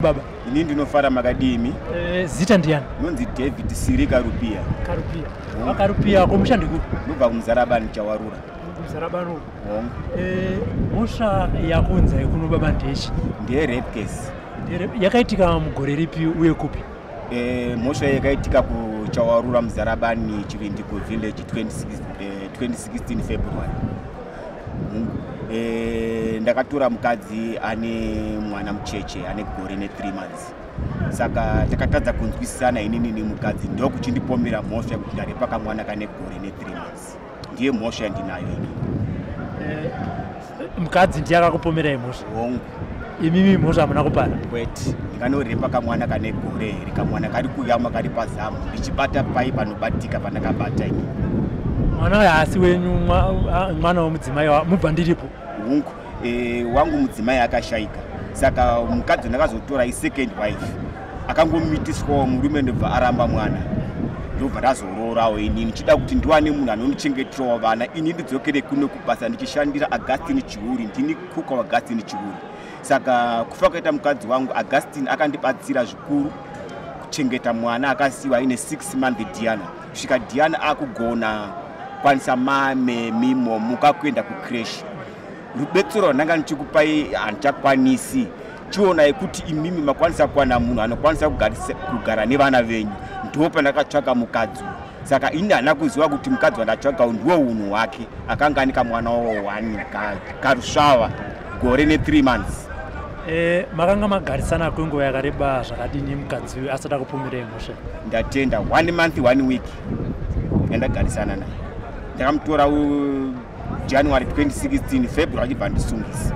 Baba. Ini ndinofara makadimi. Zita ndiani? Nonzi David Siri Karupia. Karupia. Akarupia kumushandi ku. Ndobva kumuzarabani chawarura. Kumuzarabani. Mhosva yakunza ikuno baba ndechi. Ndiye rape case. Yakaitika mugore ripi uye kupi? Mhosva yakaitika ku chawarura muzarabani Chivindiko village 2016 February. Ndakatora mukadzi ane mwana mucheche ane gore ne3 months. Saka takatadza kunzwisisana inini nemukadzi ndokuchindipomera mhosva kuti ndarepa kamwana kane gore ne3 months. Ndiye mhosva ndinayo ini. Mukadzi ndiye akakupomera mhosva? Hongu. Imimi mhosva hamuna kupara? Kwete. Ndinganorepa kamwana kane gore rikamwana kari kuyama kari pazamu ndichibata pai panobatika pandakabata ini. Mwana uyu asi wenyu mwana womudzimai mubva ndiripo? Hongu. Wangu mudzimai akashaika. Saka mukadzi ndakazotora second wife akangomitiswa murume ndobva aramba mwana ndobva ndazororawo inini ndichida kuti ndiwane munhu anondichengeterawo vana ini ndidzokere kuno kubasa ndichishandira Augustine Chihuri. Ndini kuka Augustine Chihuri. Saka kufa kwaita mukadzi wangu Augustine akandibatsira zvikuru kuchengeta mwana akasiwa ine 6 month Diana kusvika Diana akugona kwanisa mame mimo mukakuenda kucrash. Rubetsero ndanga ndichikupai handichakwanisi. Chionai kuti imimi makwanisa kuwana munhu anokwanisa kugara nevana venyu. Ndipo ndakatsvaka mukadzi. Saka ini hana kuziva kuti mukadzi wandatsvaka ndiwo unhu hwake akanga ane kamwana wawo 1 karusvava gore ne3 months. Makanga magarisana kwenguva yakareba zvakadini mukadzi uyu asati akupomerei mhosva? Ndatenda 1 month 1 week yandagarisana naye. Ndakamutora January 2016 February achibva ndisungisa.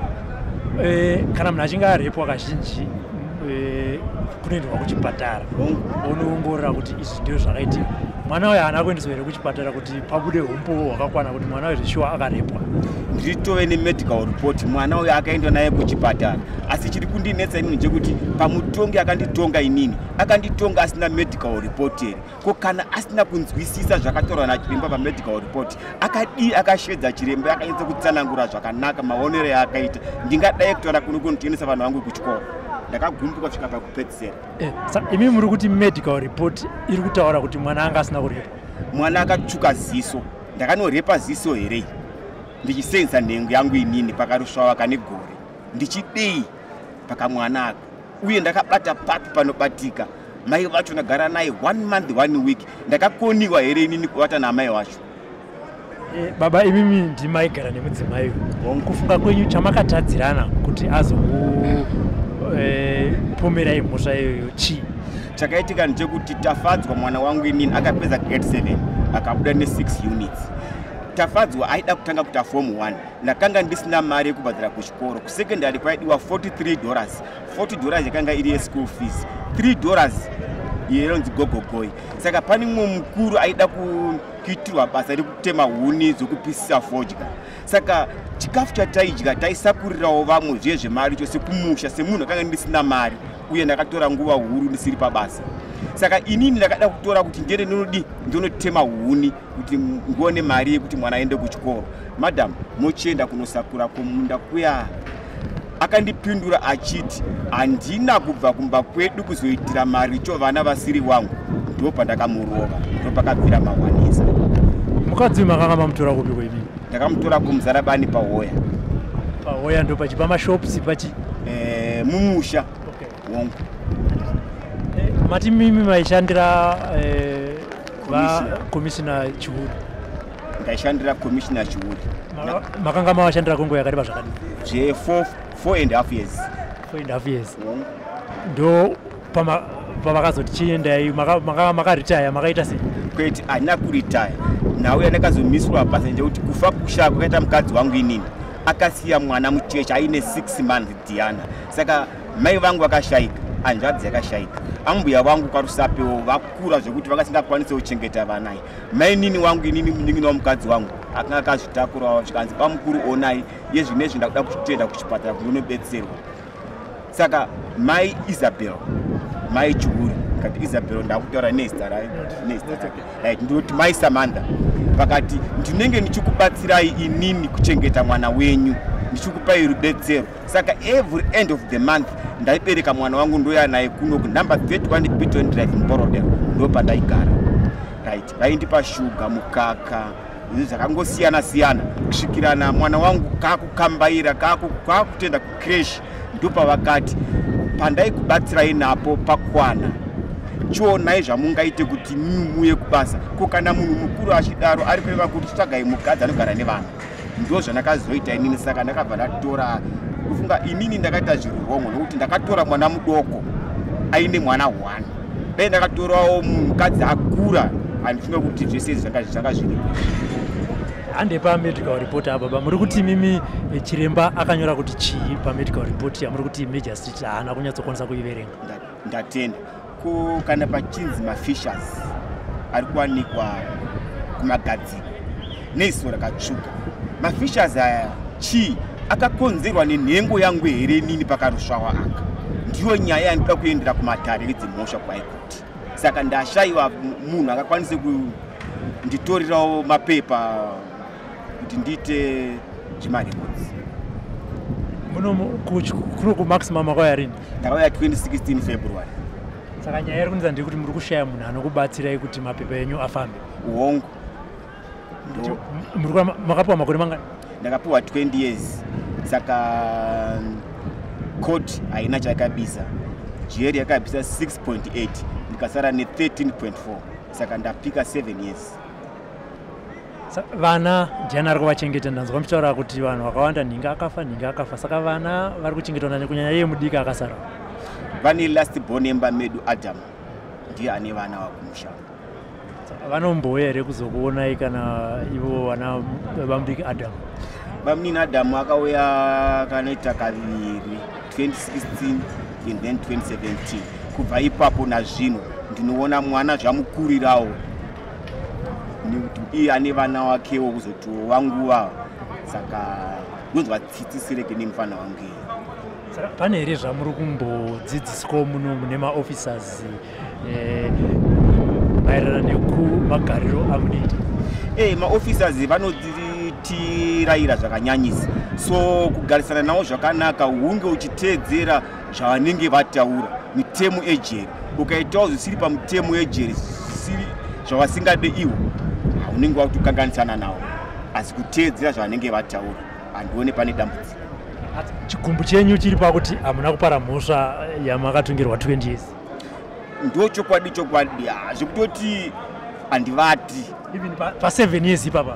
Kana munhu achinge arepwa kazhinji kunoendwa kuchipatara onoongorora kuti izvi ndizvo zvakaitika. Mwana uyu haana kuendeswa here kuchipatara kuti pabude umpo hwakakwana kuti mwana uyu zvishuwa akarepwa? Nditove nemedical report mwana uyu akaendwa naye kuchipatara. Asi chiri kundinetsa inini ndechekuti pamutongi akanditonga inini akanditonga asina medical report here. Ko kana asina kunzwisisa zvakataurwa nachiremba pamedical report akashedza chiremba akaedza kutsanangura zvakanaka maonero akaita ndingadai kutora kuno kunotiendesa vanhu vangu kuchikoro. Ndakagumbuka kusvika pakupedzisira. Saka imi muri kuti medical report iri kutaura kuti mwana anga asina kurepa? Mwana akatsvuka ziso. Ndakanorepa ziso here ndichisenza nhengo yangu inini pakarusvava kane gore ndichidei pakamwana aka uye ndakabata papi panobatika. Mai vacho ndagara naye 1 month 1 week. Ndakakoniwa here inini kuvata namai vacho. Baba imimi ndimaigara nemudzimai uyu. Kufunga kwenyu chamakatadzirana kuti azopomerai mhosva iyoyo chii? Chakaitika ndechekuti tafadzwa mwana wangu inini akapedza grade 7 akabuda ne6 units. Tafadzwa aida kutanga kuita form 1. Ndakanga ndisina mari yekubhadhara kuchikoro. Kusekondari kwaidiwa $43. $40 yakanga iri yeschool fees. $3 yeronzi gogogoi. Saka pane mumwe mukuru aida kuitirwa basa rekutema huni dzokupisisa fodya. Saka chikafu chataidya taisakurirawo vamwe zviye zvemari chose kumusha semunhu akanga ndisina mari uye ndakatora nguva huru ndisiri pabasa. Saka inini ndakada kutora kuti ndere ndinotema huni kuti ndione mari yekuti mwana aende kuchikoro. Madam, mochienda kunosakura kumunda kuya. Akandipindura achiti handina kubva kumba kwedu kuzoitira mari cho vana vasiri wangu. Ndipo pandakamurova. Ndipo pakabvira mawanisa. Mukadzi makanga mamutora kupi kwemi? Ndakamutora kumuzarabani pahoya. Pahoya ndo pachipa mashops pachi? Mumusha. Okay. Wongo. Mati mimi maishandira Commissioner Chihuri. Ndaishandira Commissioner Chihuri. Makanga mawashandira kwenguva yakareba zvakadini? 4.5 years. 4.5 years. Ndo pamakazoti chiendai makaritaya makaita sei? Kwete handina kuritaya. Nauya ndakazomiswa basa ndekuti kufa kushaya kwakaita mukadzi wangu inini akasiya mwana mucheche aine 6 month Diana. Saka mai vangu vakashaika, hanzvadzi yakashaika. Ambuya vangu karusapewo vakura zvekuti vakasingakwanisa kuchengeta vana. Mai nini wangu inini munin'ina wamukadzi wangu akanga akazvitakurawo zvikanzi pamukuru onai yezvinezvi ndakuda kutoenda kuchipatara kunonobetserwa. Saka mai Isabel, mai Chihuri, kati Isabel ndakutaura nezita rayo nezita ndoti mai Samantha vakati ndinenge ndichikubatsirai inini kuchengeta mwana wenyu ndichikupai rubetsero. Saka every end of the month ndaibereka mwana wangu ndoya naye kuno number 31 Beaton Drive Mborodero, ndo pandaigara. Right, vaindipa shuga, mukaka, zvakangosiyana siyana kusvikirana mwana wangu kakukambaira kakutenda kucrash, ndopa vakati pandaikubatsirai napo pakwana chionai zvamungaite kuti muuye kubasa. Ko kana munhu mukuru achidaro ari kureva kuti tsvagai mukadzi anogara nevanhu, ndo zvandakazoita inini. Saka ndakabva ndatora kufunga inini ndakaita zviro wrong nokuti ndakatora mwana mudoko aine mwana 1, dai ndakatorawo mukadzi akura andifunga kuti zvese zvanga zviripo. Hande pamedical report apa muri kuti mimi chiremba akanyora kuti chii pamedical report yamuri kuti magistrate haana kunyatsokwanisa kuiverenga? Ndatenda ko kana pachinzi mafishers ari kuwanikwa kumagadziko neziso rakatsvuka. Mafishers aya chii akakonzerwa nenhengo yangu here nini pakarusvawa aka? Ndiyo nyaya yandida kuendera kumatare edzimhosva kwaikoti. Saka ndashayiwa munhu akakwanise kunditorerawo mapepa kuti ndiite zvimarecords. Muno kuri kumaximum akauya rini? Ndakauya 2016 February. Saka nyaya iri kunzi ndikuti muri kushaya munhu anokubatsirai kuti mapepa enyu afambe. Uongo. Makapiwa makore mangani? Ndakapiwa 20 years. Saka court haina chakabisa. Jeri yakabisa 6.8, ndikasara ne 13.4. Saka ndapika 7 years. Vana ndiani ari kuvachengeta? Ndanzwa muchitaura kuti vanhu vakawanda ninga akafa. Saka vana vari kuchengetwa kunyanya iye mudiki akasara. Vane last born emba medu Adam, ndiye ane vana vakumusha. Vanomboya here kuzokuonai kana ivo vana vamudiki Adam? Vamunini Adam akauya kanoita kaviri 2016 and then 2017. Kubva ipapo nazvino ndinoona mwana zvamukurirawo nekuti iye ane vana wakewo kuzotiwo wanguva. Saka ndonzwa tsitsi sereke nemufana wangu iye. Saka pane here zvamuri kumbodzidziswa muno mune maofficers maererano nekumagariro amunoita? Maofficers vanotirayira zvakanyanyisa, so kugarisana navo zvakanaka, hunge uchiteedzera zvavanenge vataura mitemo ejeri. Ukaitawo zvisiri pamutemo ejeri, zvisiri zvavasingade iwo, haunenge wakutokanganisana navo, asi kuteedzera zvavanenge vataura, handione pane dambudziko. Chigumbu chenyu chiri pakuti hamuna kupara mhosva yamakatongerwa 20 years? Ndo chokwadi zvekutoti handivati even pa 7 years ipapa.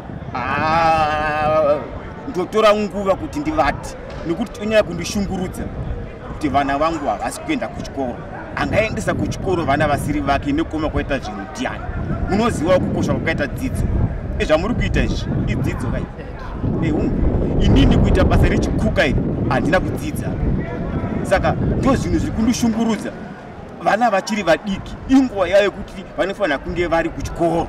Ndotora nguva kuti ndivati, nekuti onyaya kundishungurudza kuti vana vangu havasi kuenda kuchikoro. Angaendesa kuchikoro vana vasiri vake nekuma kwaita zvinhu ndiani? Munoziva kukosha kwakaita dzidzo. Zvamuri kuita izvi idzidzo kai? Inini kuita basa rechikuka iri handina kudzidza. Saka ndo zvinhu zviri kundishungurudza. Vana vachiri vadiki inguva yayo kuti vanofanira kunge vari kuchikoro.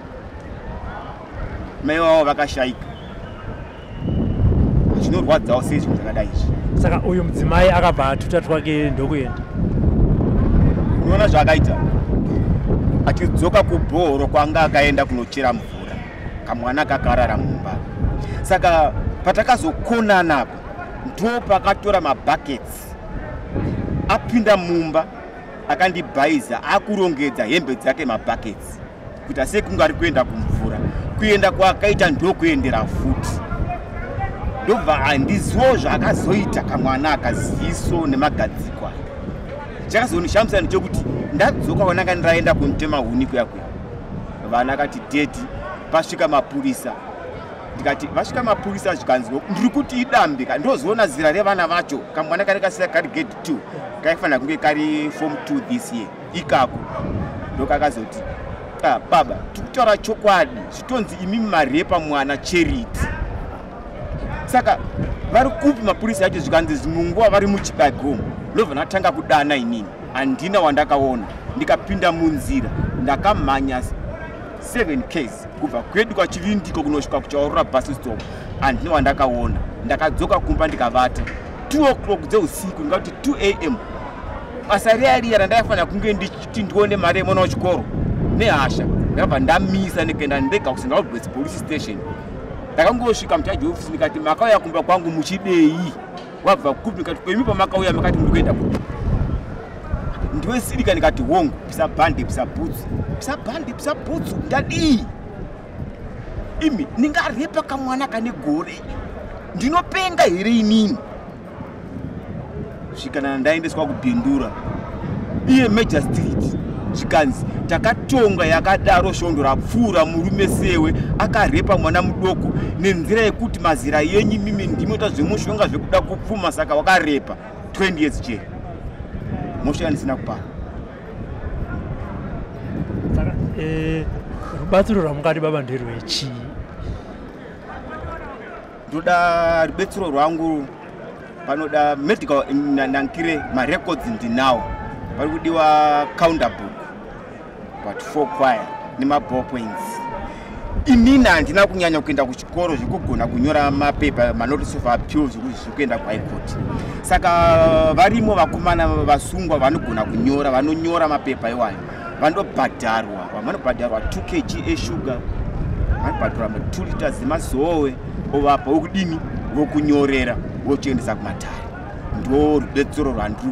Mai vavo vakashayika. Zvinorwadzawo sei zvinhu zvakadai izvi. Saka uyu mudzimai akabva atuta twake ndokuenda. Unoona zvaakaita? Achidzoka kubhoro kwanga akaenda kunochera mvura, kamwana kakarara mumba. Saka patakazokonana apo ndo pakatora mabuckets apinda mumba akandibhaiza akurongedza hembe dzake mabuckets kuita sekunge ari kuenda kumvura. Kuenda kwaakaita ndokuendera futi. Ndobva handizivo zvaakazoita kamwana akaziso nemagadziko aya. Chakazondishamisa ndechekuti ndadzoka kwananga ndiraenda kunotema huni kuya. Vana akati deti pasvika mapurisa. Ndikati vasvika mapurisa zvikanzwa ndiri kuti idambika, ndozoona zira revana vacho. Kamwana kari kasira kari grade 2 kaifanira kunge kari form 2 this year. Ikako ndokakazoti baba tikutaura chokwadi, zvitonzi imi marepa mwana charity. Saka vari kupi mapurisa acho zvikanzi zimunguva vari muchibagomo. Ndobva ndatanga kudana inini, handina wandakaona. Ndikapinda munzira ndakamhanya 7 case kubva kwedu kwachivindiko kunosvika kuchaurura bus stop. Handina wandakaona. Ndakadzoka kumba ndikavata 2 o'clock dzeusiku, ngati 2 am. Basa riya randaifanira kunge ndichiti ndione mari yemwana wechikoro nehasha ndakabva ndamisa ndikaenda ndega kusingaudzwe police station. ndakangosvika mutaji ofisi ndikati makauya kumba kwangu muchidei wabva kupi ndikati kwemi pamakauya makati muri kuenda kupi ndiwesirika ndikati hongu pisa bhande pisa bhutsu ndadii imi ningarepa kamwana kane gore ndinopenga here inini svikana ndaendeswa kubhindura iye major street zvikanzi takatonga yakadaro shondo rapfuura murume sewe akarepa mwana mudoko nenzira yekuti mazira yenyu mimi ndimota zvemushonga zvekuda kupfuma saka wakarepa 20 years jail Mhosva ndisina kupara saka rubatsiro rwamungati baba nderwechi ndoda rubetsero rwangu panoda medical nankire marecords ndinawo pari kudiwa counter book but 4 choir nemaball points inini handina kunyanya kuenda kuchikoro zvekugona kunyora mapepa manotice of appeal zvekuenda kuhigh court saka varimo vakomana vasungwa vanogona kunyora vanonyora mapepa iwayo vanobhadharwa 2 kg eshuga vanobhadharwa 2 liters emazowe ovapa wokudini vokunyorera vochiendesa kumatare ndo rubetsero rwandiri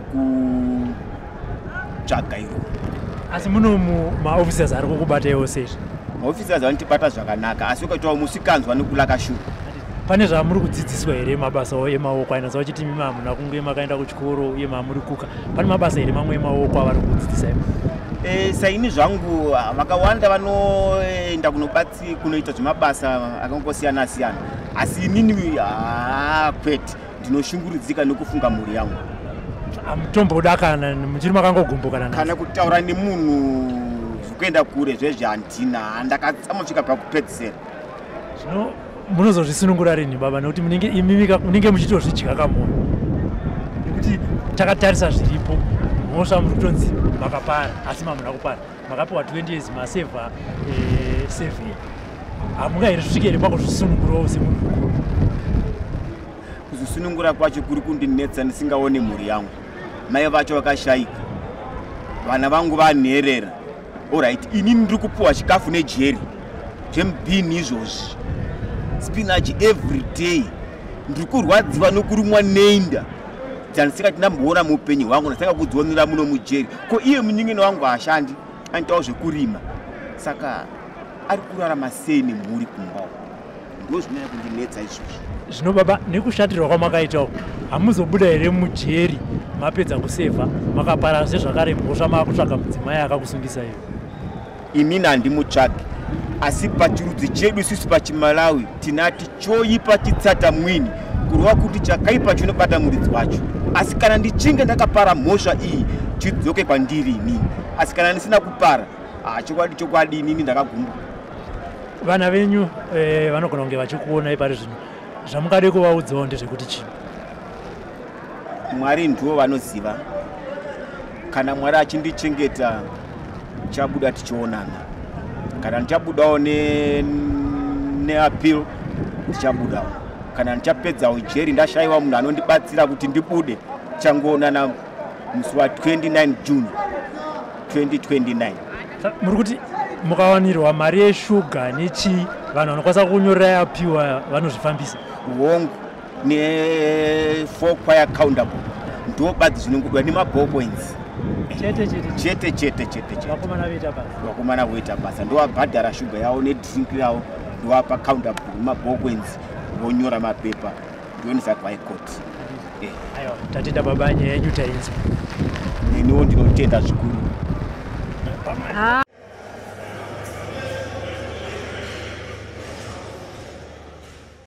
kutsvaga iro asi muno maofficers ari kukubata iwo sezvo maofficers vanotibata zvakanaka asi ukaitawo musikanzwa nekulaka shuga pane zvamuri kudzidziswa here mabasa emaoko aina zvachiti mimi hamuna kunge makaenda kuchikoro uye mamuri kuka pane mabasa here mamwe emaoko avari kudzidzisa saini zvangu vakawanda vanoenda kunoita zvemabasa akangosiyana siyana asi inini kwete ndinoshungurudzika nekufunga mhuri yangu amutomboda kana muchiri makangogumbukana kana kutaura nemunhu zvekuenda kure zvezve handina ndakatsamosvika pakupedzisera zvino munozozvisunungura rini baba nekuti munenge muchitozvidya kamwoyo nekuti takatarisa zviripo Mhosva muri kutonzi makapara asi mamuna kupara makapiwa 20 years masevha 7 hamungairi zvisvike here pakuzvisunungurawo semunhu mukuru kuzvisunungura kwacho kuri kundinetsa ndisingaone mhuri yangu mai vacho vakashayika vana vangu vanherera allright inini ndiri kupiwa chikafu nejeri zvemubhini izvozvi spinach every day ndiri kurwadziwa nokurumwa neinda dzandisingati ndamboona muupenyu hwangu ndasaka kudzionera muno mujeri ko iye munyingine wangu haashandi anoitawo zvekurima saka ari kurarama sei nemhuri kumbawo ndo zvinonyanya kundinetsa izvozvi zvino baba nekushatirwa kwamakaitawo hamuzobuda here mujeri mapedza kusevha makapara sezvakare Mhosva maakutsvaga mudzimai akakusungisa iyo inini handimutsvagi asi pachirudzi chedu isusu pachimalawi tinati choipa chitsata mwini kureva kuti chakaipa chinobata muridzi wacho asi kana ndichinge ndakapara mhosva iyi chidzoke kwandiri inini asi kana ndisina kupara chokwadi inini ndakagumba vana venyu vanogona kunge vachikuonai pari zvino zvamungade kuvaudzawo ndezvekuti chii Mwari ndivo vanoziva kana Mwari achindichengeta chabuda tichionana kana ndichabudawo neappeal tichabudawo kana ndichapedzawo jeri ndashayiwa munhu anondibatsira kuti ndibude changoonana musi wa 29 June 2029 muri kuti mukawanirwa mari yeshuga nechi vanhu vanokwanisa kunyorera apiwa vanozvifambisa hongu ne4 choir counter book ndo badzi zvinongudwa nemaball points chete vakomana voita basa ndovabhadhara shuga yavo nedrink yavo ndovapa counter book nemaball points vonyora mapepa ndionisa kuhigh court aiwa tatenda baba nyaya yenyu tainzwa neniwo ndinotenda zvikuru